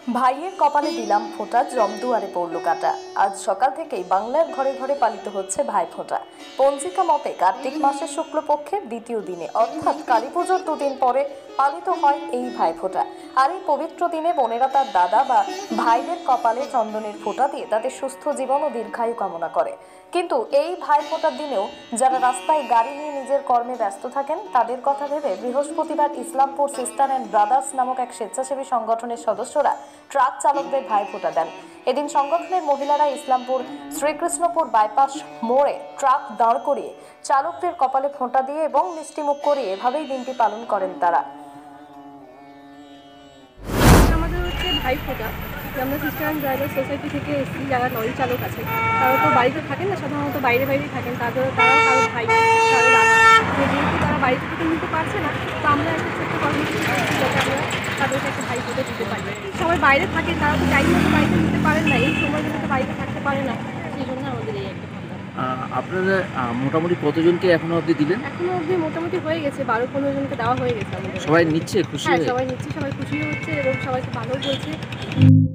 ভাইয়ের কপালে দিলাম ফোঁটা, জমদুয়ারে পড়ল কাটা। আজ সকাল থেকেই বাংলার ঘরে ঘরে পালিত হচ্ছে ভাইফোঁটা। পঞ্জিকা মতে কার্তিক মাসের শুক্লপক্ষের দ্বিতীয় দিনে অর্থাৎ কালী পুজোর দুদিন পরে পালিত হয় এই ভাইফোঁটা। আর এই পবিত্র দিনে বোনেরা তার দাদা বা ভাইদের কপালে চন্দনের ফোঁটা দিয়ে তাদের সুস্থ জীবন ও দীর্ঘায়ু কামনা করে। কিন্তু এই ভাইফোঁটার দিনেও যারা রাস্তায় গাড়ি নিয়ে নিজের কর্মে ব্যস্ত থাকেন তাদের কথা ভেবে বৃহস্পতিবার ইসলামপুর সিস্টার অ্যান্ড ব্রাদার্স নামক এক স্বেচ্ছাসেবী সংগঠনের সদস্যরা ট্রাক চালকদের ভাইফোঁটা দেন। এদিন সংগঠনের মহিলারা ইসলামপুর শ্রীকৃষ্ণপুর বাইপাস মোড়ে ট্রাক দাঁড় করিয়ে চালকদের কপালে ফোঁটা দিয়ে এবং মিষ্টিমুখ করিয়ে এভাবেই দিনটি পালন করেন তারা। আমাদের হচ্ছে ভাইফোঁটা। আমরা সিস্টার অ্যান্ড ব্রাদার্স সোসাইটি থেকে এসেছি। যারা লরি চালক আছে তারা তো বাড়িতে থাকেন না, সাধারণত বাইরেই থাকেন। তারাও কারো ভাই, কারো দাদা, যেহেতু তারা বাড়িতে থেকে নিতে পারছে না, তো আমরা একটা ছোট্ট কর্মসূচি করছি যাতে আমরা তাদেরকে একটা ভাইফোঁটা দিতে পারি। সবাই বাইরে থাকেন, তারা তো টাইম মতো বাড়িতে নিতে পারেন না, এই সময়গুলোতে বাড়িতে থাকতে পারে না, সেই জন্য আমাদের এই একটা ভাবনা। আপনারা মোটামুটি কতজনকে এখনো অবধি দিলেন? এখনো অবধি মোটামুটি হয়ে গেছে, 12-15 জনকে দেওয়া হয়ে গেছে আমাদের। সবাই নিচ্ছে, খুশি? হ্যাঁ, সবাই নিচ্ছে, সবাই খুশি হচ্ছে এবং সবাইকে ভালো বলছে।